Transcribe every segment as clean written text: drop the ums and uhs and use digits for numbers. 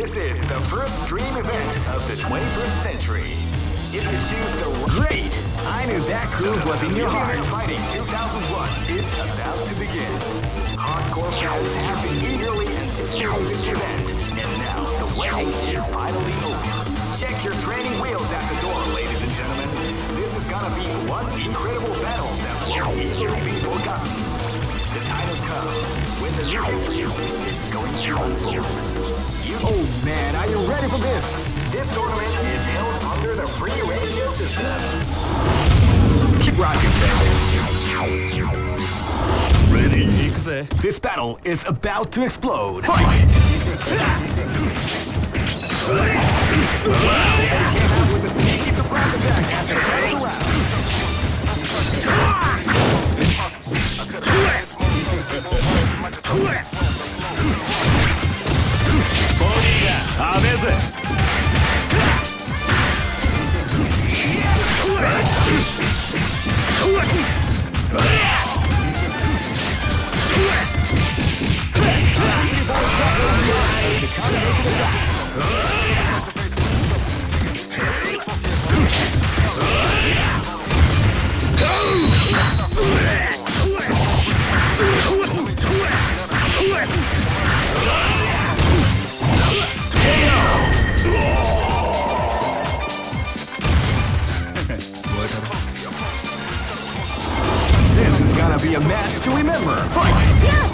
This is the first dream event of the 21st century. If you choose the great, I knew that groove was in your heart. Fighting 2001 is about to begin. Hardcore fans have been eagerly anticipating this event, and now the waiting is finally over. Check your training wheels at the door, ladies and gentlemen. This is gonna be one incredible battle that won't easily be forgotten. The titles come when the new history is going to unfold. Oh man, are you ready for this? This tournament is held under the free ratio system. Keep rocking, baby. Ready? This battle is about to explode. Fight! Keep the pressure back at the end of the round. This is gonna be a match to remember. Fight!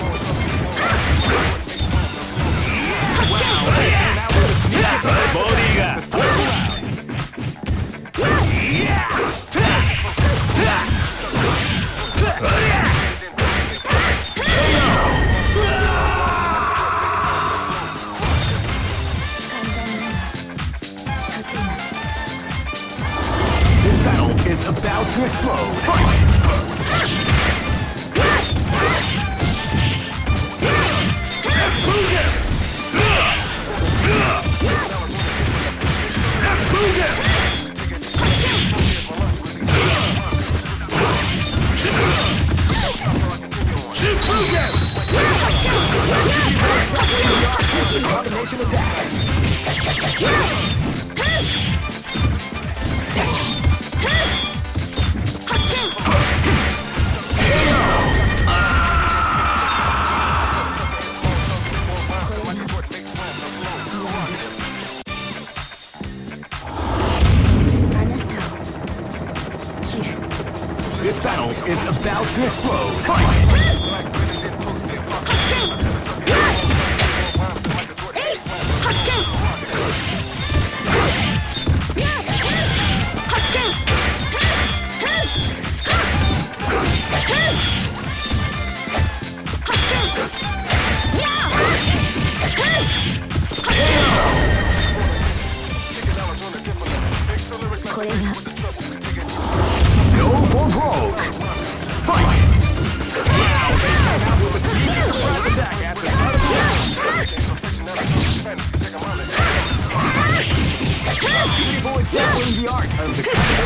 This battle is about to explode. Fight! This battle is about to explode. Fight! Go for broke. Fight! The art of the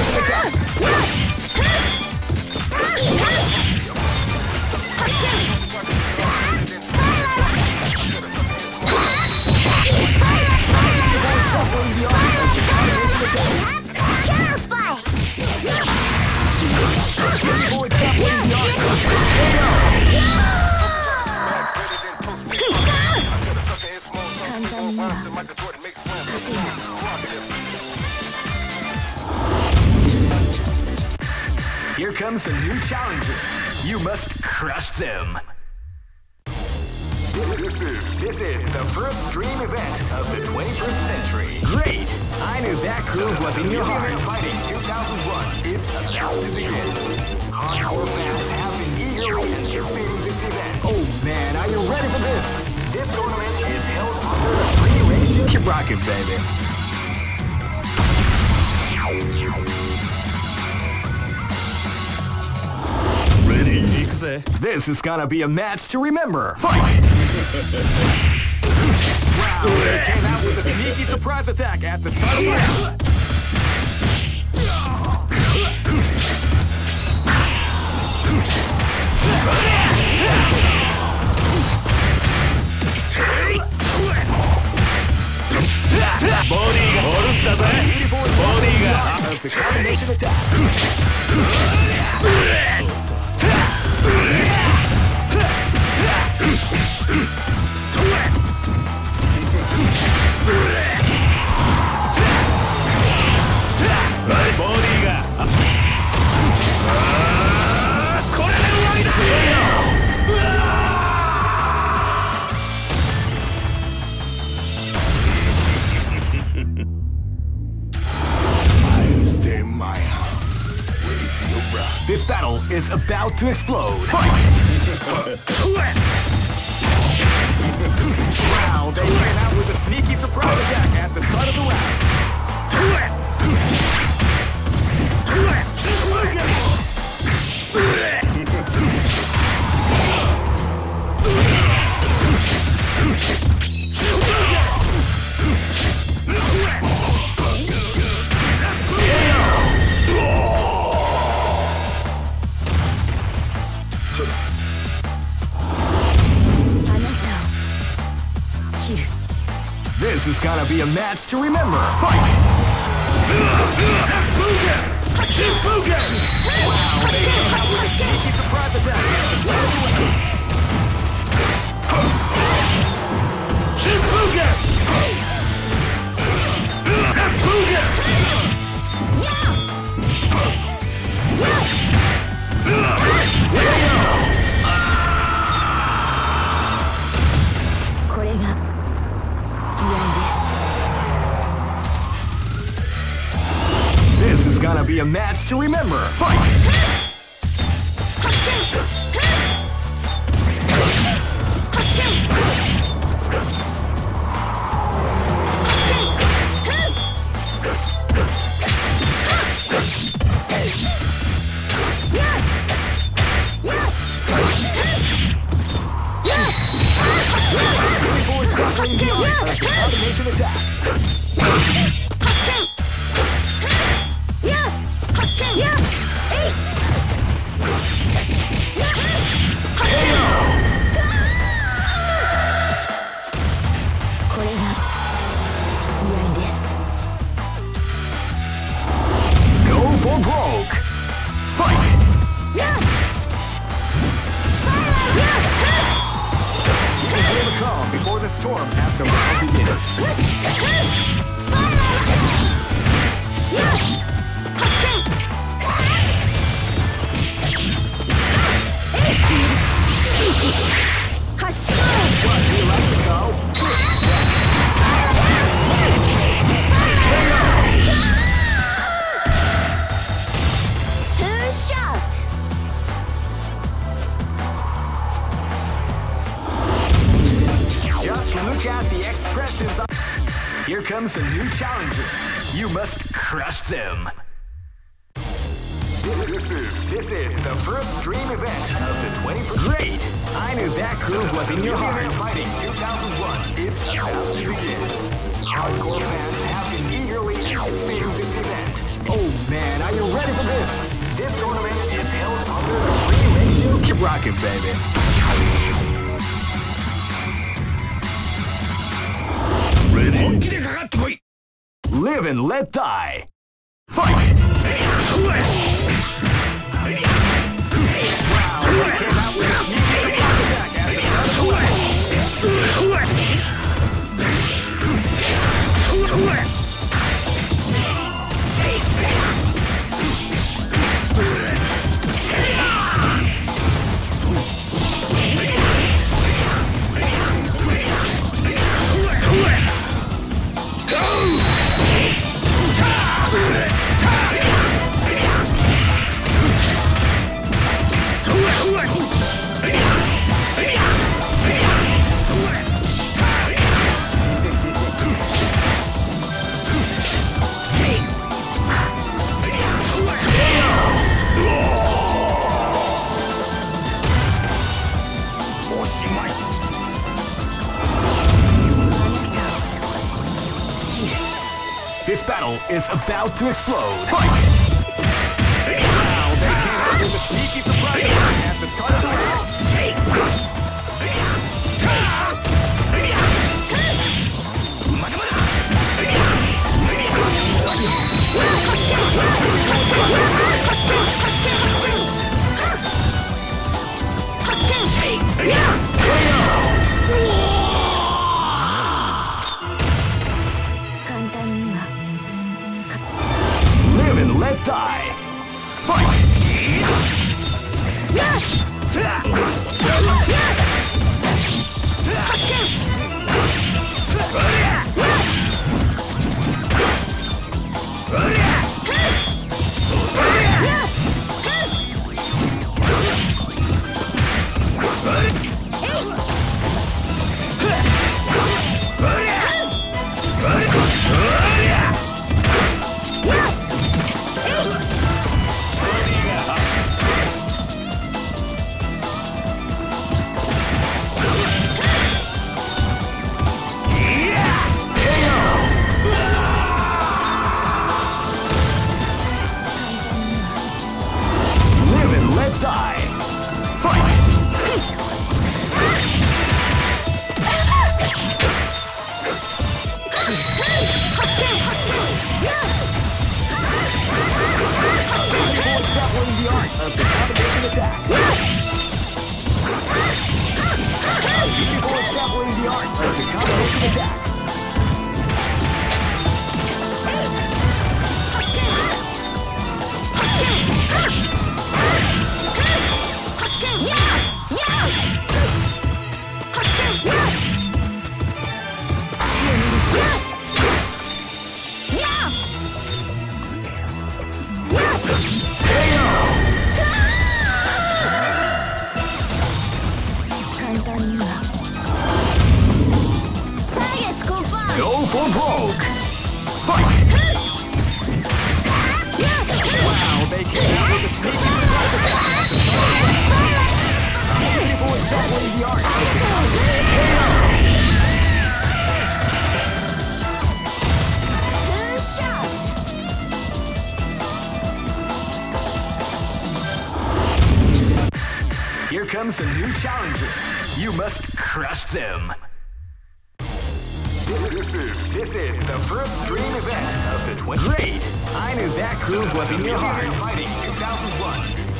Here comes a new challenger. You must crush them. This is the first dream event of the 21st century. Great! I knew that groove was in your heart. Fighting 2001 is about to begin. Hardcore fans have been eagerly anticipating this event. Oh man, are you ready for this? This tournament is held under the free ratio. Keep rocking, baby. Ready? This is gonna be a match to remember. Fight! Wow, they came out with a sneaky surprise attack at the start of the round. of the combination attack. This battle is about to explode. Fight! Wow, they ran out with a sneaky surprise attack at the start of the round. This is gonna be a match to remember. Fight! Wow, they came out with a sneaky surprise attack. This is gonna be a match to remember. Fight! Combination attack. Go for broke. Fight! Feel the calm before the storm as the round begins. What, do you like to go? Just look at the expressions. Here comes a new challenger. You must crush them. This is the first dream event of the 21st. Great! I knew that groove was in your heart. Fighting 2001 is about to begin. Hardcore fans have been eagerly anticipating this event. Oh man, are you ready for this? This tournament is held under the free ratios. Keep rocking, baby. Live and let die. Fight! This battle is about to explode. Fight! Wow, they came out with a sneaky surprise at the start of the round. die. Fight! Here comes a new challenger. You must crush them. This is the first dream event of the 20. Great! I knew that groove was in your heart. Fighting 2001.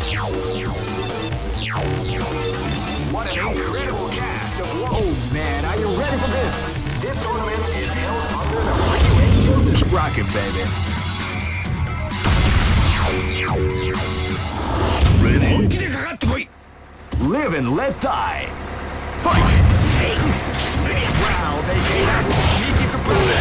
What an incredible cast of war. Oh man, are you ready for this? This tournament is held under the free ratios. Keep rocking, baby. Live and let die. Fight! Wow, they came out with a sneaky surprise.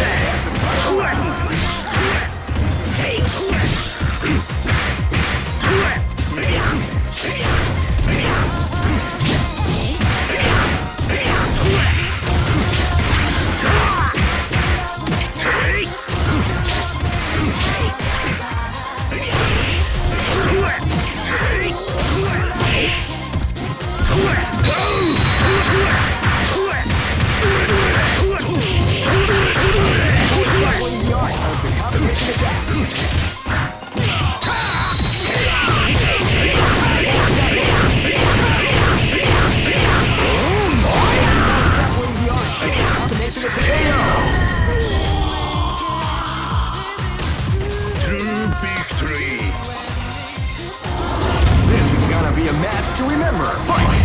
This is gonna be a match to remember. Fight!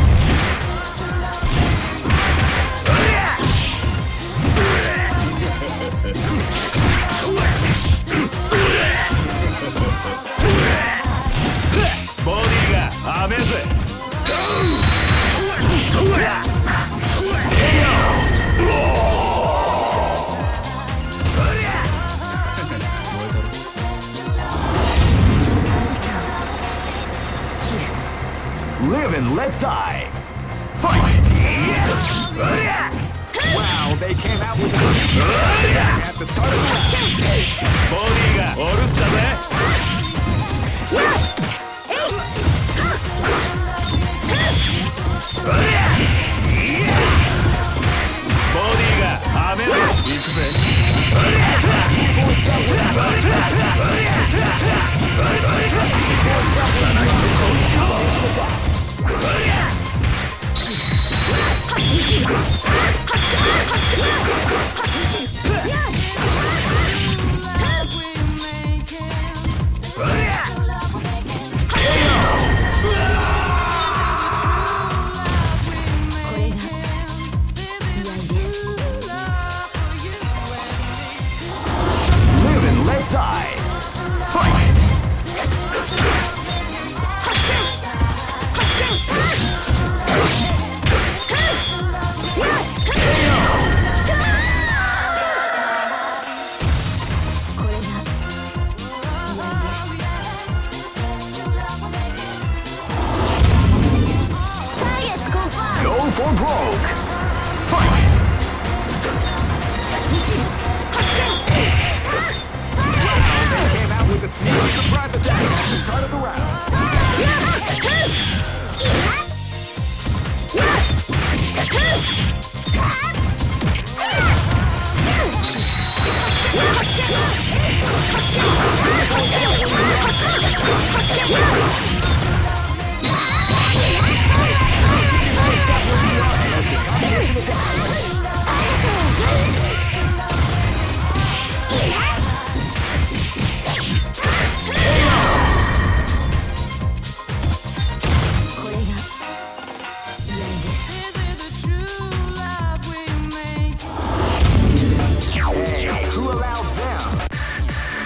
Live and let die. Fight! Wow, they came out with a at the start of the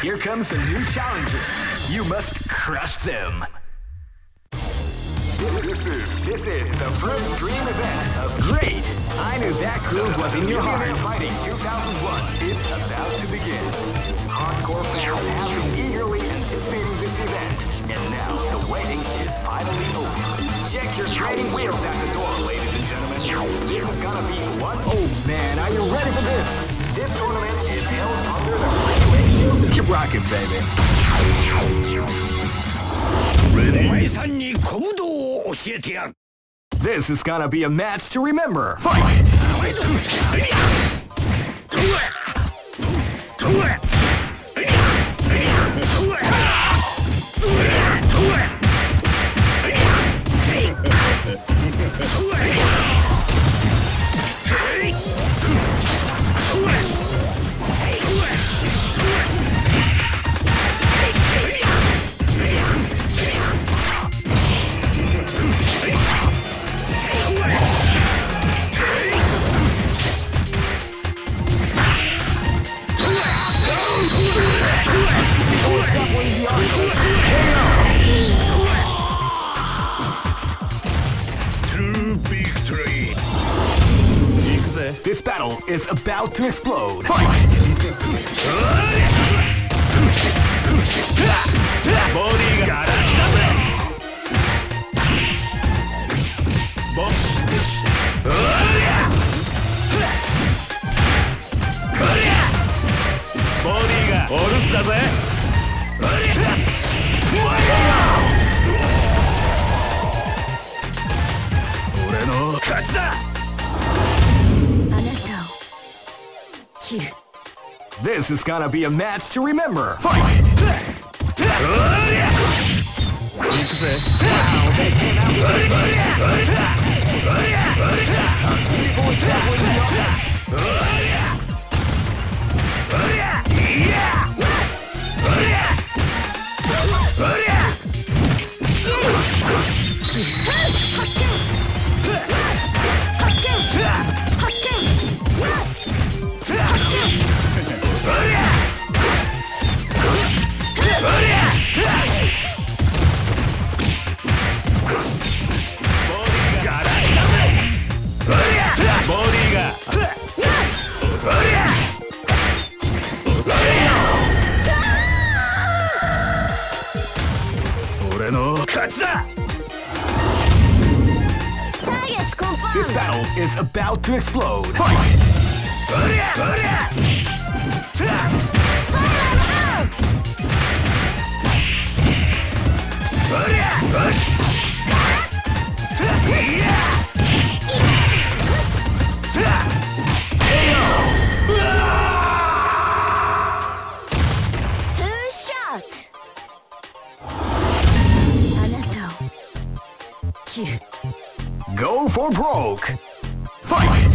Here comes a new challenger. You must crush them. This is the first dream event of Great. I Knew That Groove Was in Your Heart. Fighting 2001 is about to begin. Hardcore fans have been eagerly anticipating this event, and now the waiting is finally over. Check your training wheels at the door, ladies and gentlemen. This is gonna be one. Oh man, are you ready for this? This tournament is held under the freeway shields. Keep rocking, baby. This is gonna be a match to remember. Fight! This battle is about to explode. Fight! This is gonna be a match to remember. Fight! This battle is about to explode. Fight! Go for broke. Fight!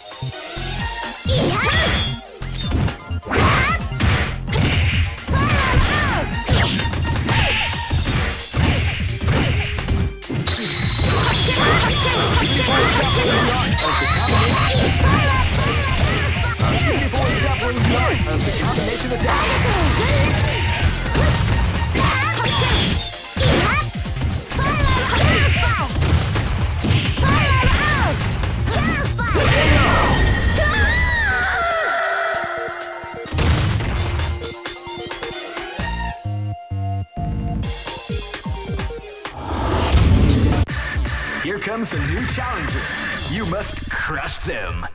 Here comes a new challenger. You must crush them.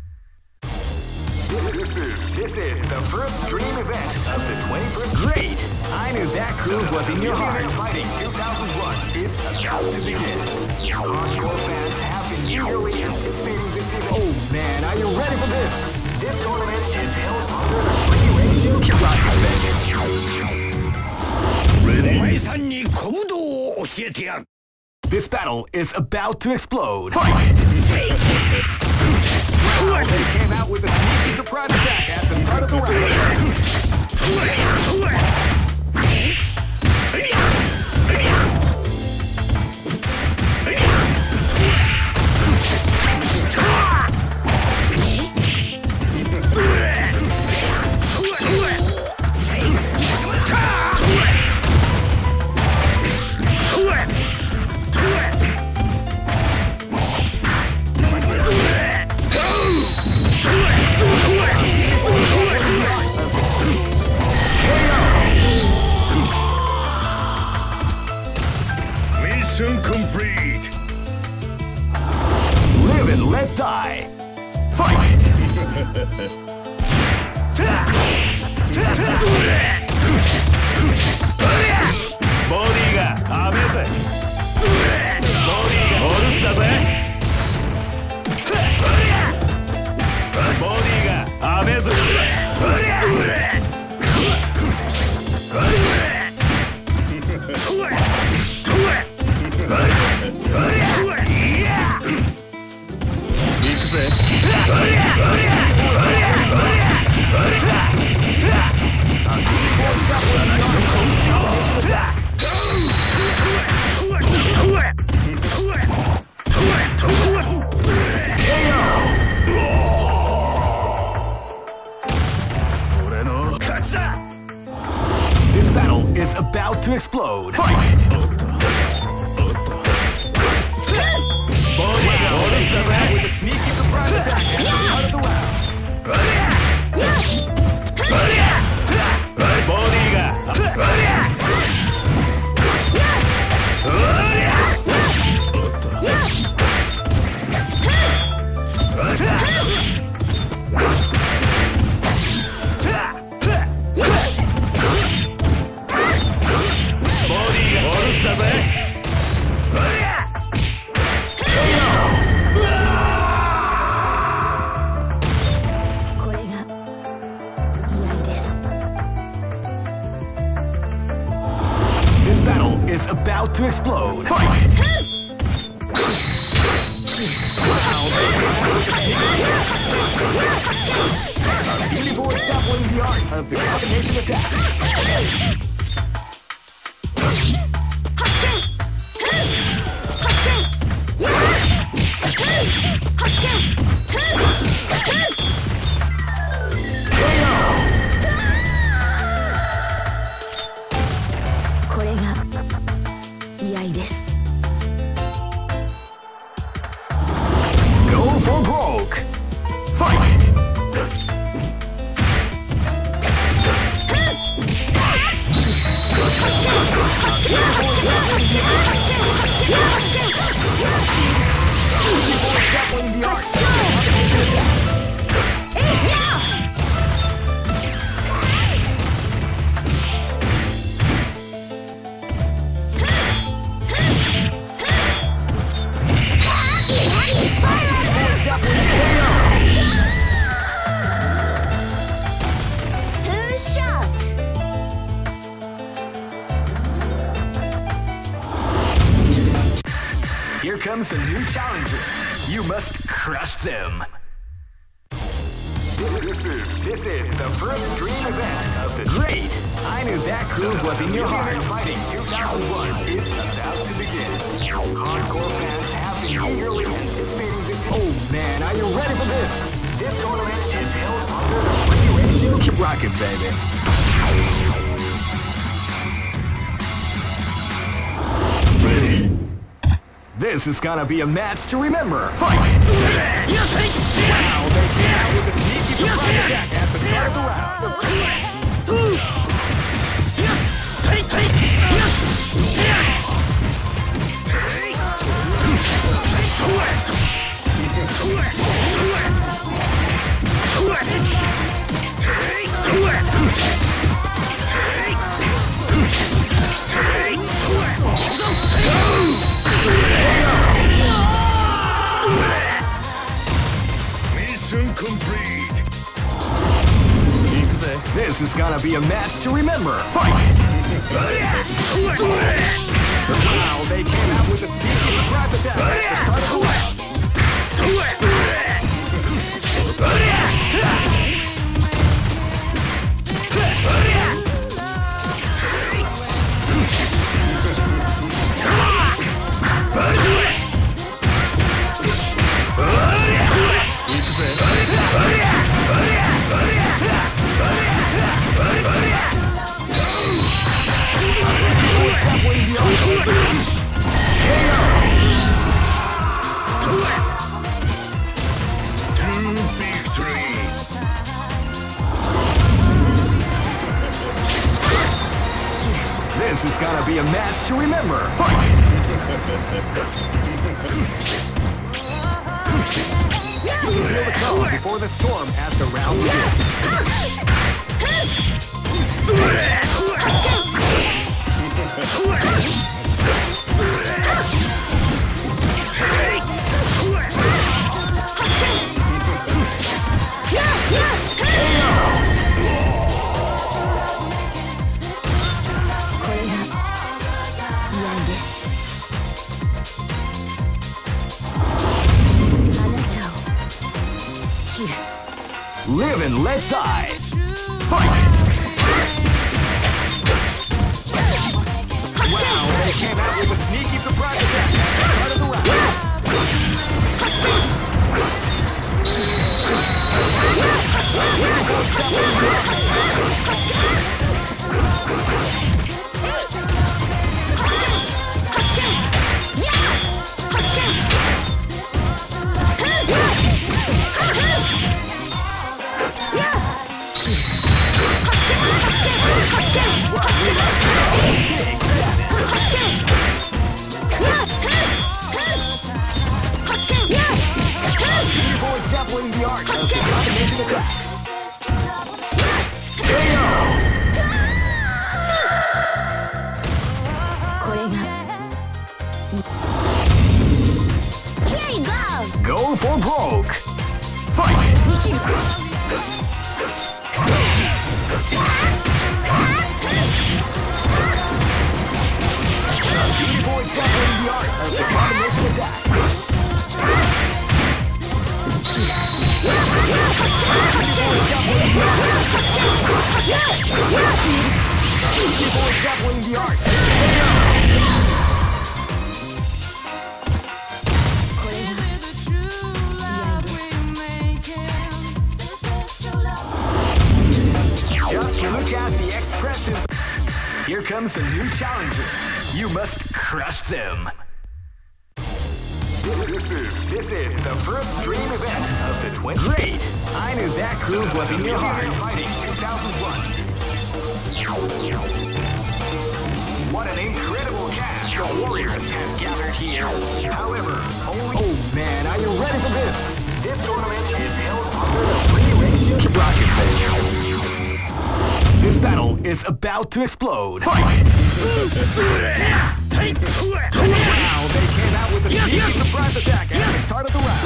This is the first dream event of the 21st. Great! I Knew That Groove Was in Your Heart. Fighting 2001 is about to begin. Hardcore fans have been eagerly anticipating this event. Oh man, are you ready for this? This tournament is held under the free ratio. Keep rocking, baby. This battle is about to explode. Fight! Wow, they came out with a sneaky surprise attack at the start of the round. ボディが甘えぜ。ボディがお留守だぜ。ボディが甘えぜ。行くぜ。 This battle is about to explode. Fight! This battle is about to explode. Fight! Beauty boy stop winning the art of the combination attack. Go for broke. Fight! Here comes a new challenger. You must crush them. This is the first dream event of the Great. I knew that groove was in your heart. Fighting 2001 is about to begin. Hardcore fans have been eagerly anticipating this. Oh man, are you ready for this? This tournament is held under the free ratio. Keep rocking, baby. Ready. This is gonna be a match to remember. Fight! Wow, they came out with a sneaky surprise attack at the start of the round. Mission complete. This is gonna be a match to remember. Fight! Wow, they came out with a sneaky surprise attack at the start of the round. This is gonna be a match to remember. Fight! You can feel the calm before the storm as the round begins. and let die. Fight! Wow, they came out with a sneaky surprise attack at the start of the round. Definitely the art of the combination attack. Here you go! Go for broke. Fight! Beautiful example in the art of the combination attack. Beautiful example in the art. Just look at the expressions. Here comes a new challenger. You must crush them. This is the first dream event of the 20. Great! I knew that groove was in your heart. Fighting 2001. What an incredible cast the Warriors has gathered here. However, only... Oh man, are you ready for this? This tournament is held under the free ratio bracket. This battle is about to explode. Fight! Wow, they came out with a sneaky surprise attack at the start of the round.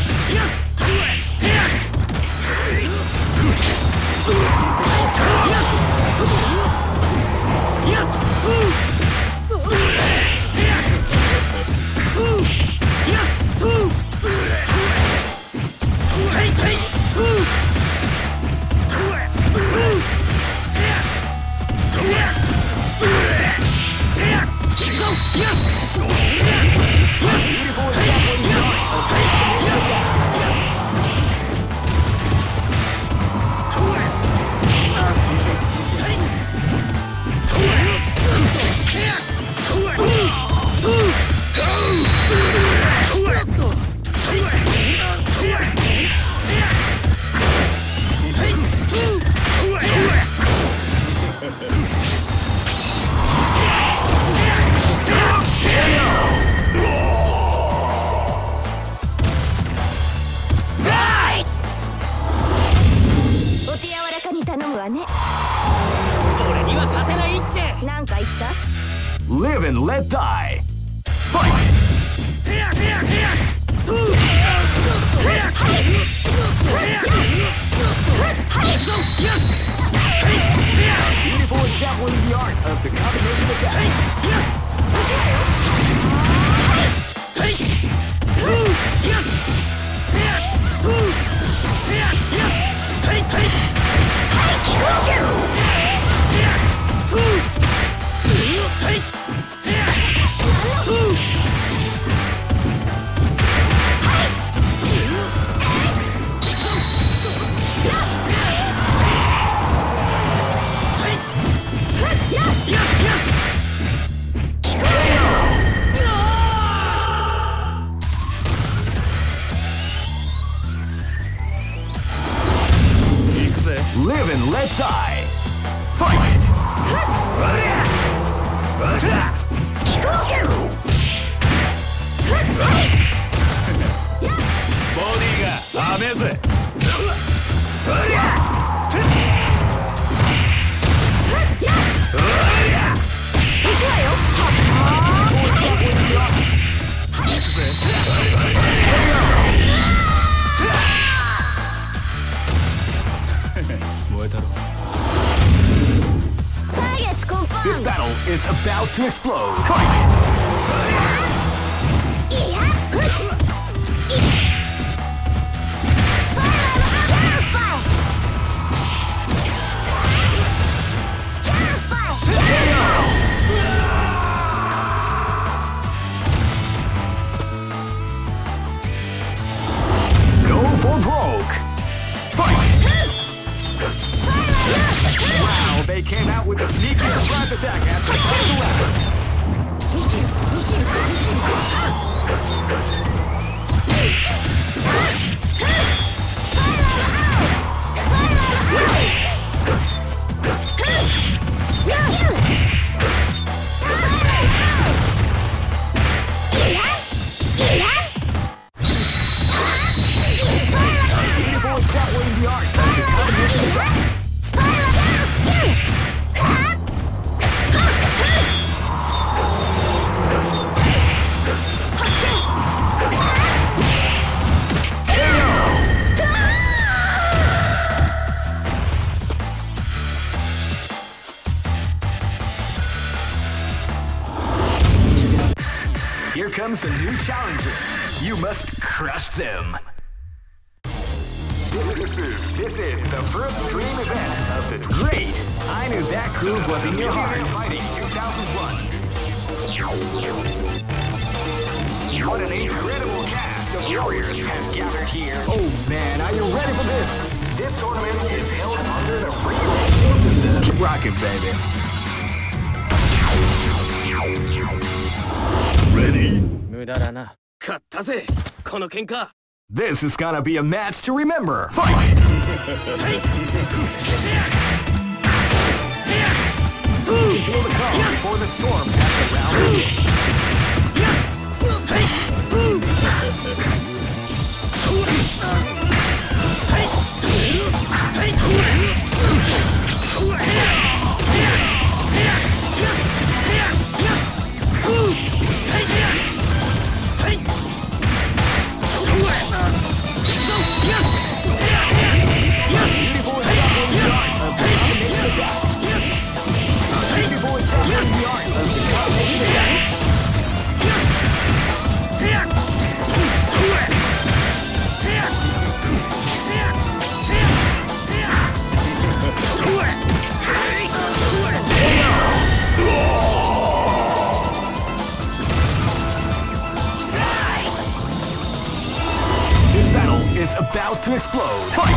Live and let die. Fight! Beautiful example in the art of the combination attack. Live and let die. Fight! This battle is about to explode. Fight! Wow, they came out with a sneaky surprise attack at the start of the round. Here comes a new challenger. You must crush them. This is the first dream event of the great. I knew that groove was in your heart. Fighting 2001. What an incredible cast of warriors has gathered here. Oh man, are you ready for this? This tournament is held under the free ratio system. Keep rocking, baby. Ready? 無駄だな。勝ったぜ、この喧嘩。 This is gonna be a match to remember. Fight! Feel the calm before the storm has the round. This battle is about to explode. Fight!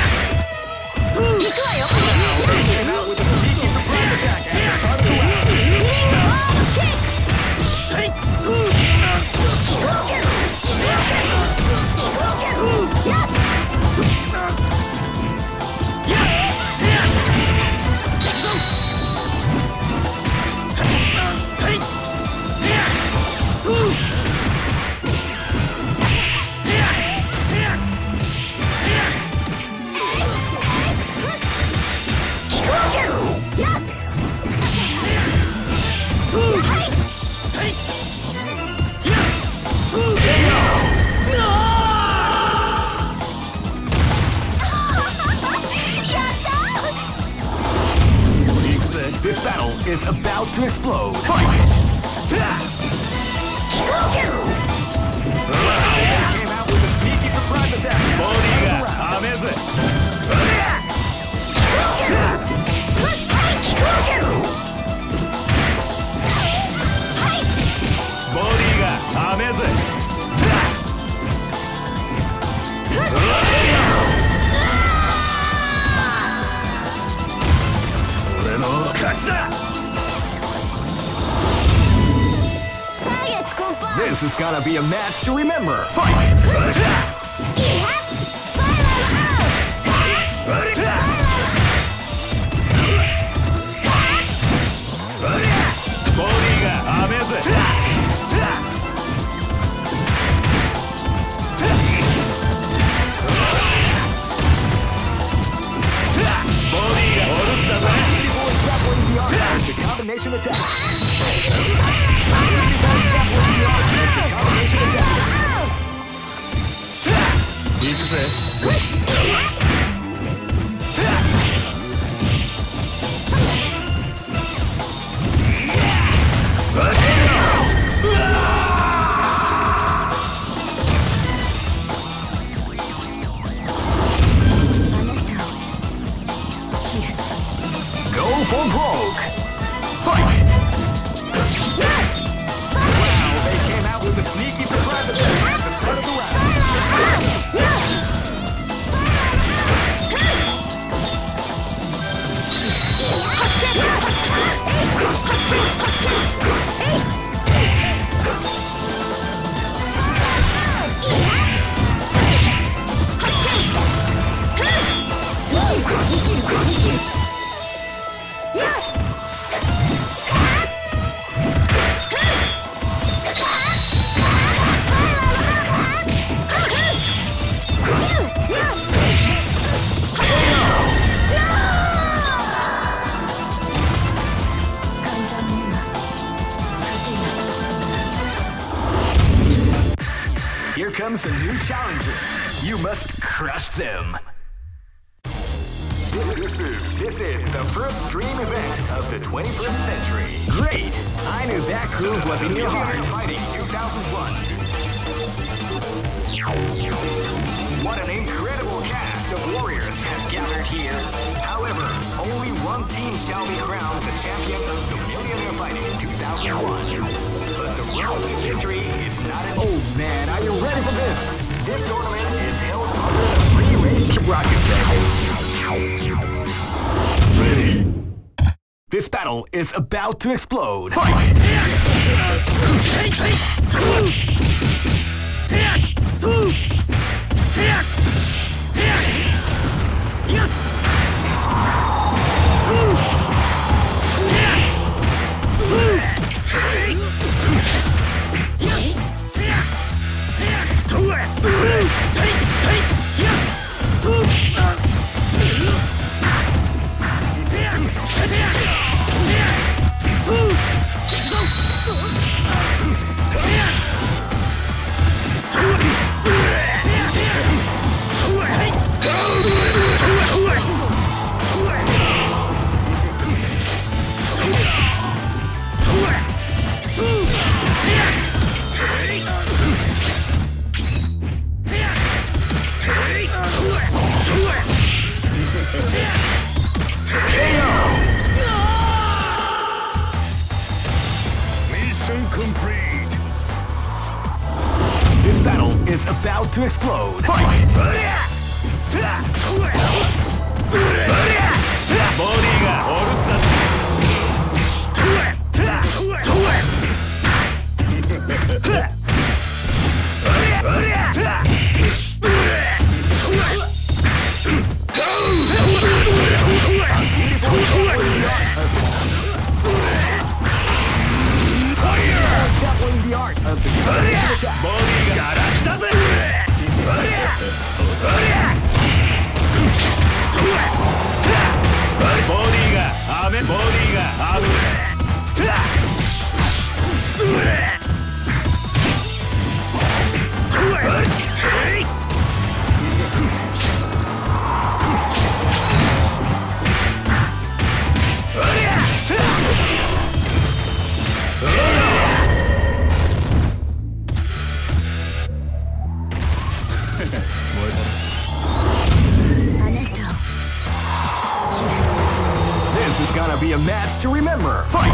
This battle is about to explode. Fight! Came out with a sneaky surprise attack. This is gonna be a match to remember. Fight! The combination attack. Go for broke. Fight! Wow, they came out with a sneaky surprise attack at the start of the round. comes a new challenger. You must crush them. This is the first dream event of the 21st century. Great! I knew that groove was in your heart. Fighting 2001. What an incredible cast of warriors has gathered here. However, only one team shall be crowned the champion of the Millionaire Fighting 2001. But the road to victory is not an... Oh man, are you ready for this? This tournament is held under the free race rocket, baby. Ready. This battle is about to explode. Fight! This battle is about to explode. Fight! The art of the This is gonna be a match to remember. Fight!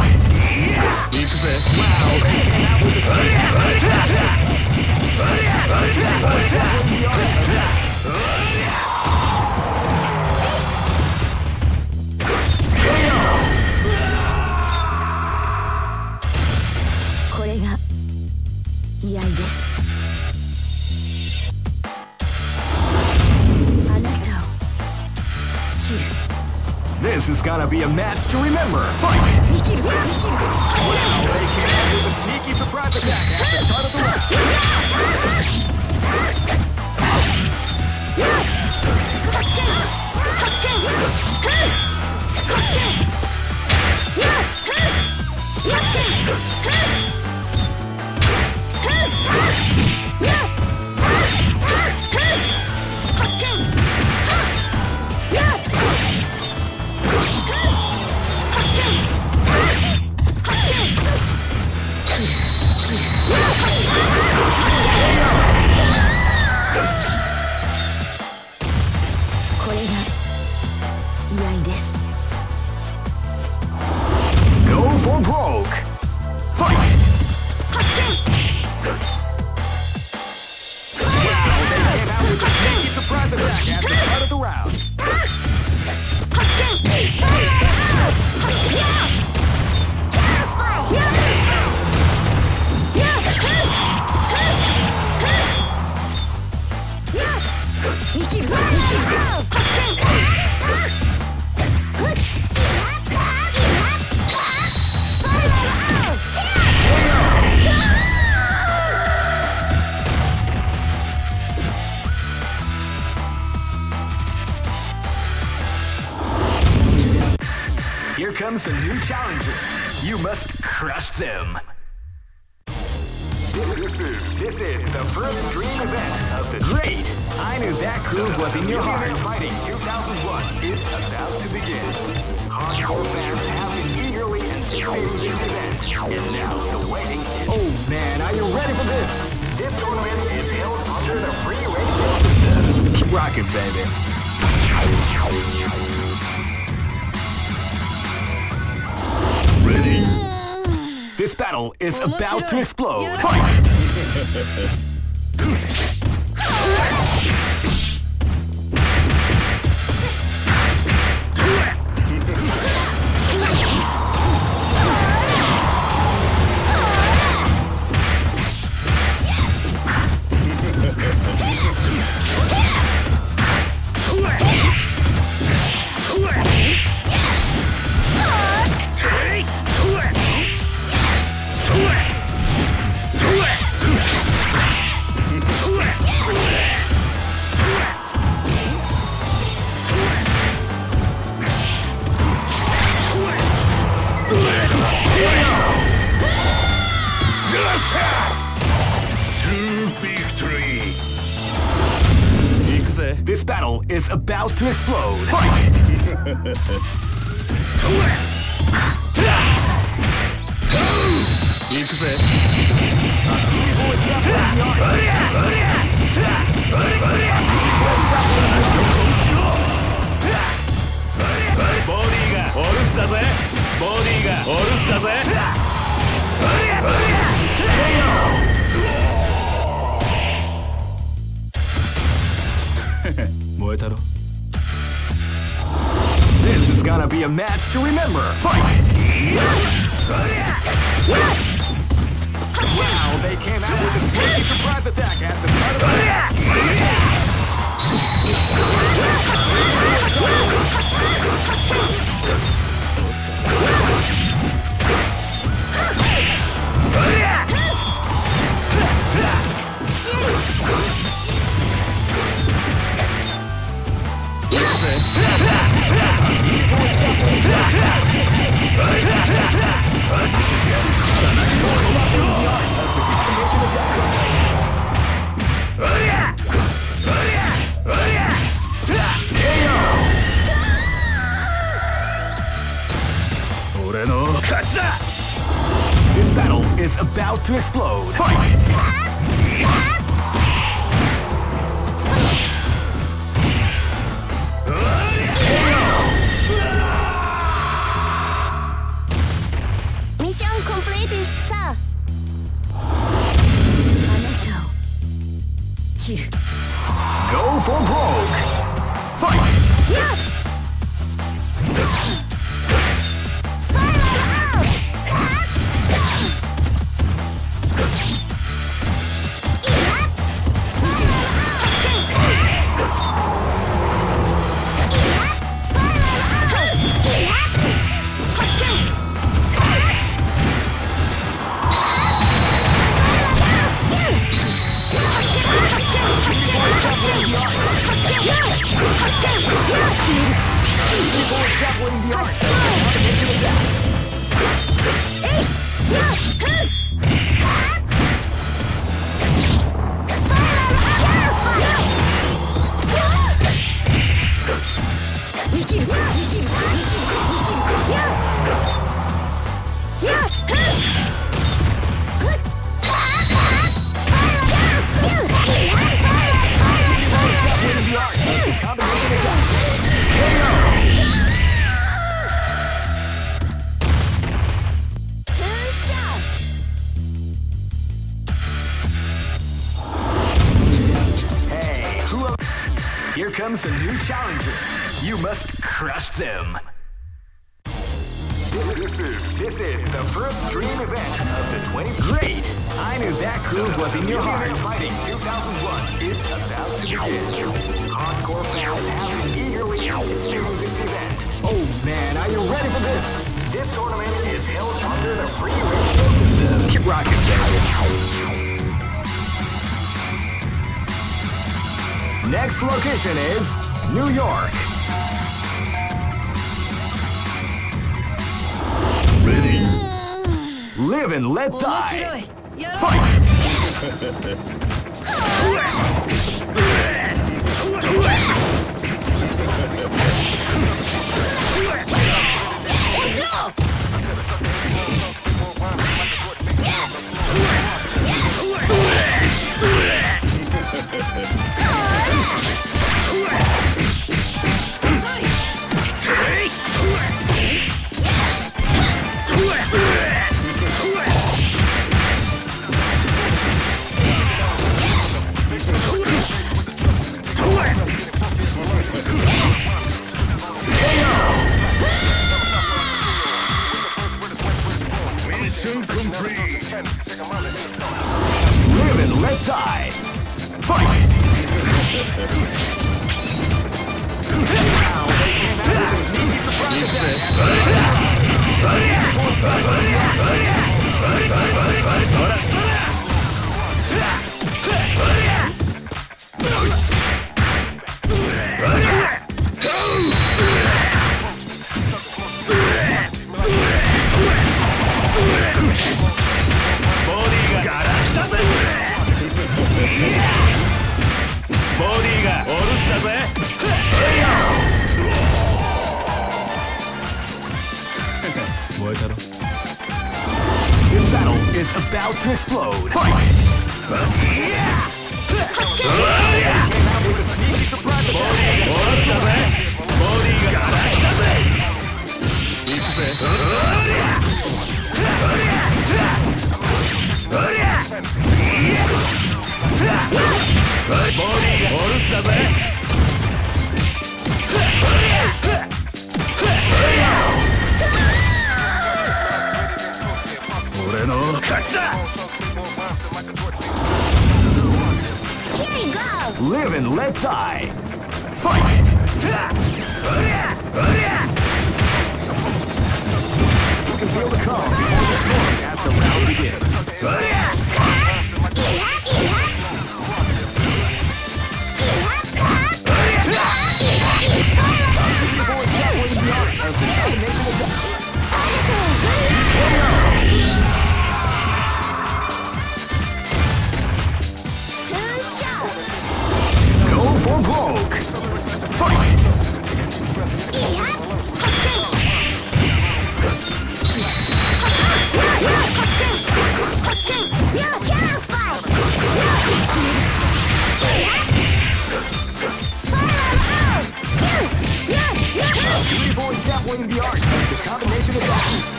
This is gonna be a match to remember. Fight! Wow, they came out with a sneaky surprise attack at the start of the round. Go for broke. Fight! Wow, they came out with a sneaky surprise attack at the start of the round. Here comes a new challenger. You must crush them. This is the first dream event of the Great! I knew that groove was in your heart. Fighting 2001 is about to begin. Hardcore fans have been eagerly anticipating this event, and now the waiting is... Oh man, are you ready for this? This tournament is held under the free ratio system. Keep rocking, baby. Ready? This battle is about to explode. Fight! This battle is about to explode. Fight! This is gonna be a match to remember. Fight! Wow, they came out with a big surprise attack at the start of the This battle is about to explode. Fight! Mission completed, sir. Go for broke. Fight! Yes! Spiral out! Here comes a new challenger. You must crush them. This is the first dream event of the 20. Great! I knew that groove was in your heart. Fighting 2001 is about to begin. Hardcore fans have been eagerly anticipating this event. Oh man, are you ready for this? This tournament is held under the free ratio system. Keep rocking, baby. Next location is New York. Ready? Live and let die. Fight! Fight! Live and let die. Fight! This battle is about to explode. Fight! Live and let die. Fight! You can feel the calm as the round begins. Go for broke. Fight! Beautiful and definitely the art of the combination of that.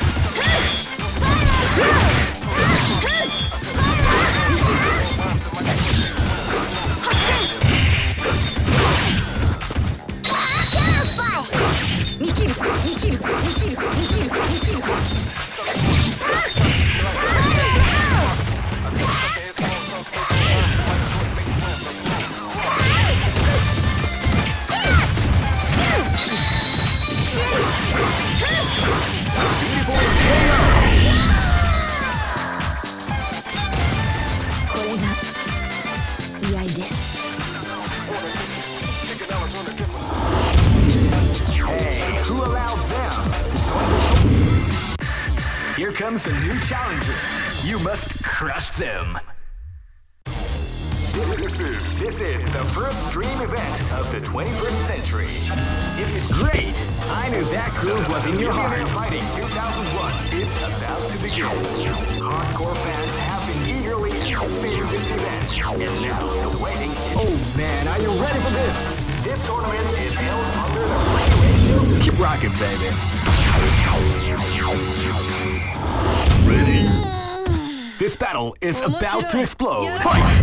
Hey, who allowed them? Here comes a new challenger. You must crush them. This is the first dream event of the 21st century. If it's great, I knew that groove was in your heart. Fighting 2001 is about to begin. Hardcore fans have been eagerly anticipating this event, and now the waiting. Oh man, are you ready for this? This tournament is held under the free ratios. Keep rocking, baby. Ready? This battle is about to explode. Fight!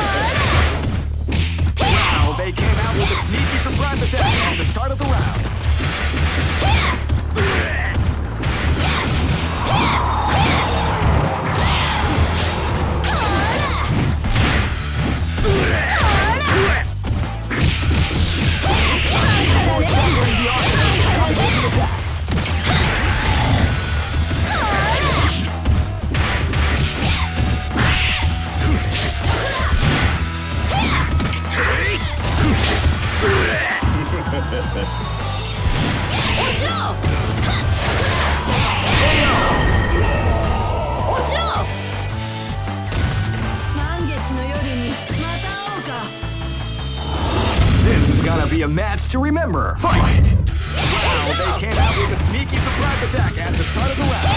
Wow, they came out with a sneaky surprise attack at the start of the round. be a match to remember. Fight! Wow, they came out with a sneaky surprise attack at the start of the round.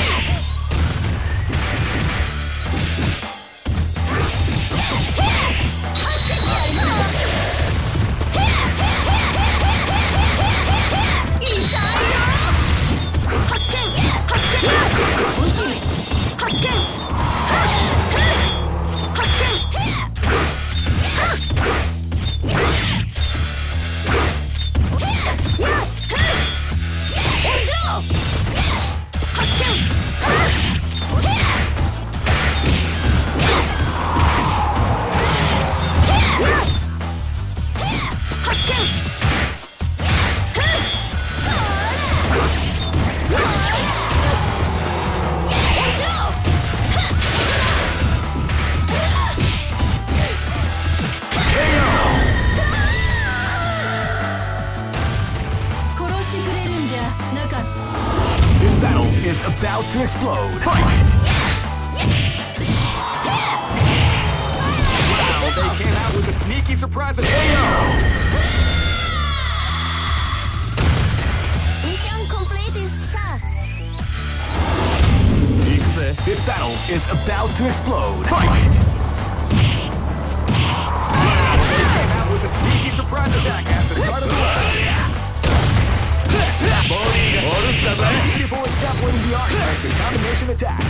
This battle is about to explode. Fight! Wow, they came out with a sneaky surprise attack. Mission completed, sir. This battle is about to explode. Fight! Wow, they came out with a sneaky surprise attack at the start of the round. Beautiful exampling the arc of the combination attack.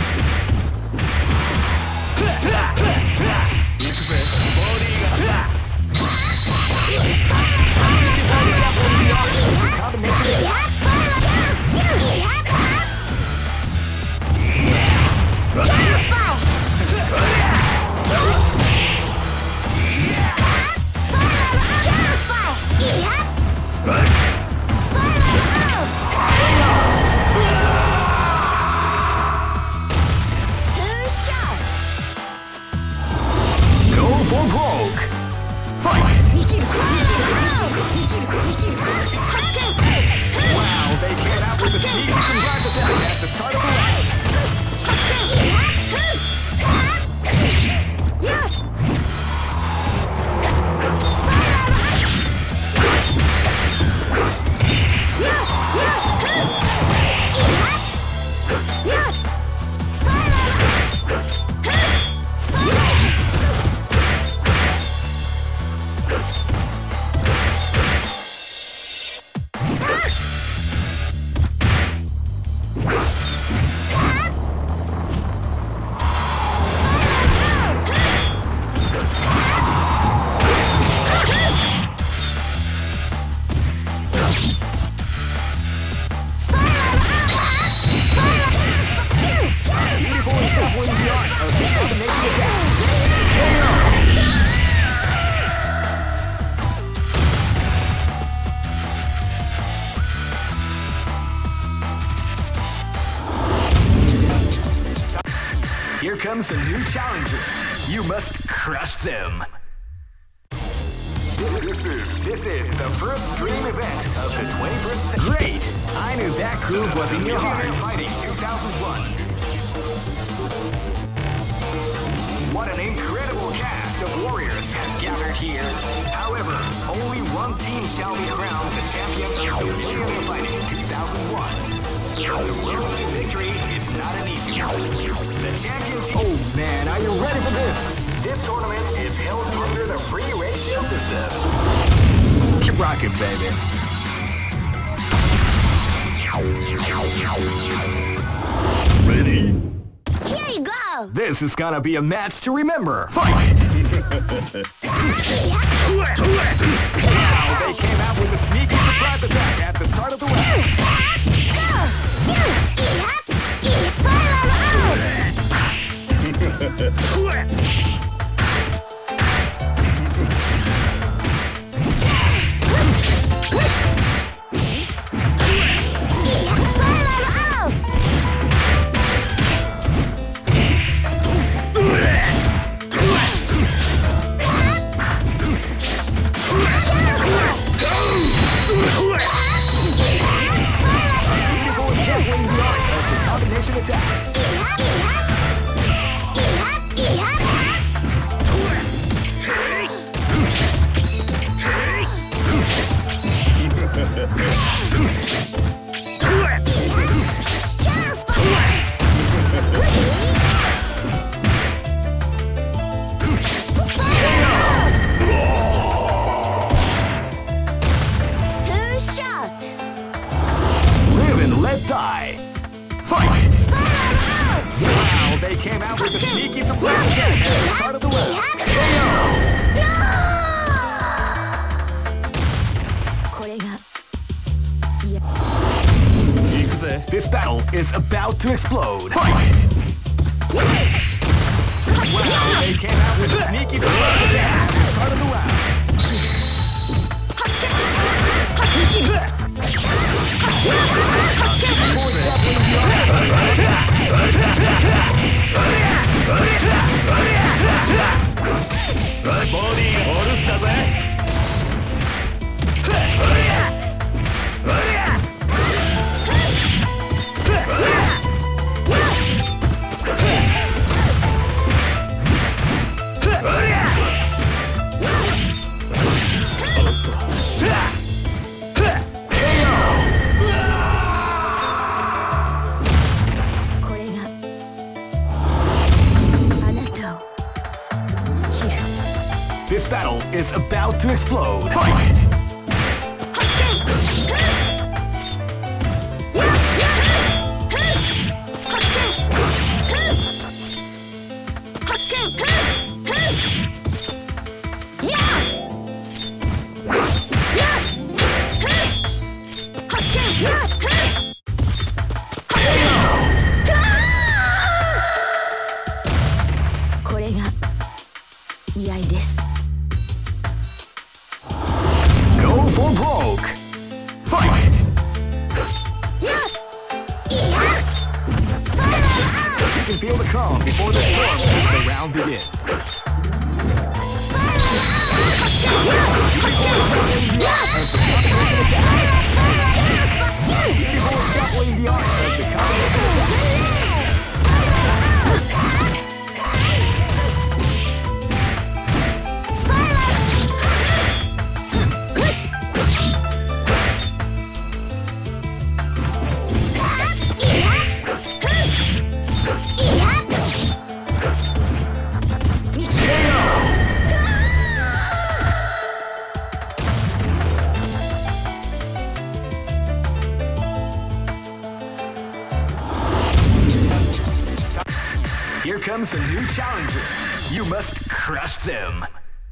Go for broke. Fight! Wow, they came out with a sneaky surprise attack at the start of the round. Here comes a new challenger. You must crush them. This is the first dream event of the 21st century. Great! I knew that groove was in your heart. Fighting 2001. What an incredible cast of warriors has gathered here. However, only one team shall be crowned the champion of the Millionaire Fighting 2001. The road to victory is not an easy one. The champion team... Oh man, are you ready for this? This tournament is held under the free ratio system. Keep rocking, baby. Ready? Here you go. This is gonna be a match to remember. Fight! Wow, they came out with a sneaky surprise attack at the start of the round. Combination attack. with a sneaky surprise attack at the start of the round. This battle is about to explode. Fight! Wow, they came out with a sneaky surprise attack at the start of the round. This battle is about to explode. Fight! Go for broke. Fight! You can feel the calm before the storm as the round begins. Here comes a new challenger. You must crush them.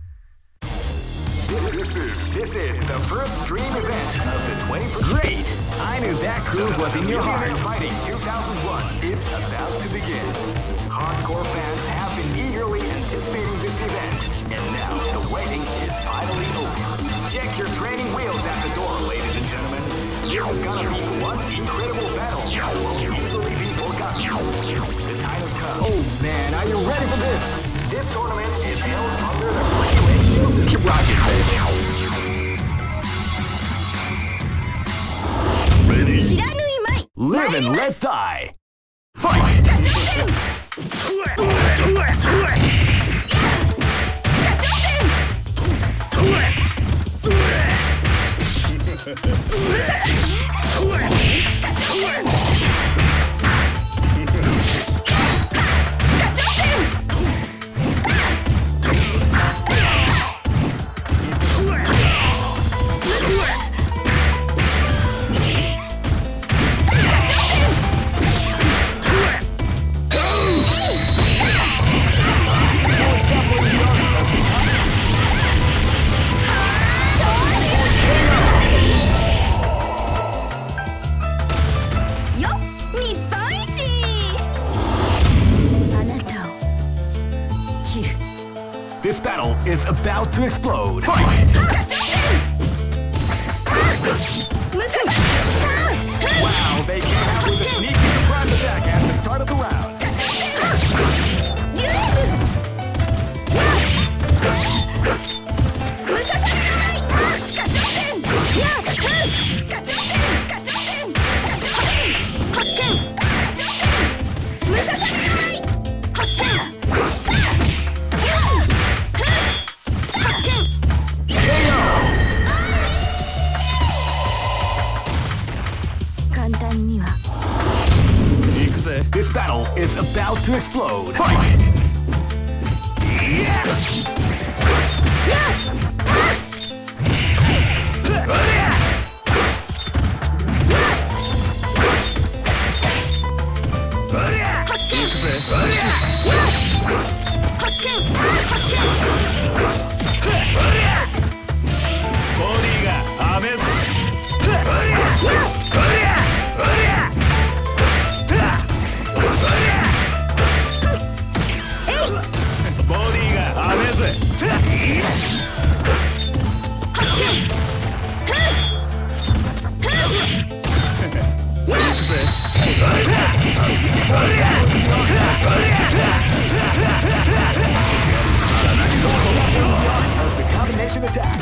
This is the first dream event of the 21st. Great! I knew that groove was in your heart. Fighting 2001 is about to begin. Hardcore fans have been eagerly anticipating this event, and now the waiting is finally over. Check your training wheels at the door, ladies and gentlemen. This is gonna be one incredible battle that won't easily be forgotten. The time has come. Oh man, are you ready for this? This tournament is held under the regulations. Keep rocking, baby. Ready? Live and let die. Fight! This battle is about to explode. Fight! Wow, they came out with a sneaky surprise attack at the start of the round. This battle is about to explode. Fight! Combination attack.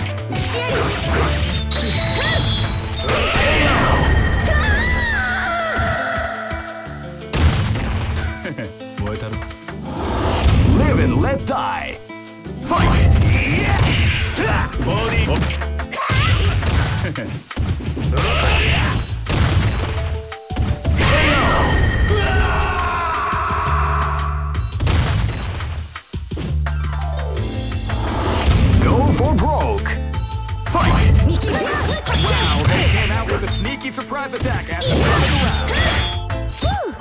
燃えたろ。 Live and let die. Fight. Go for broke. Fight. Wow, they came out with a sneaky surprise attack at the start of the round.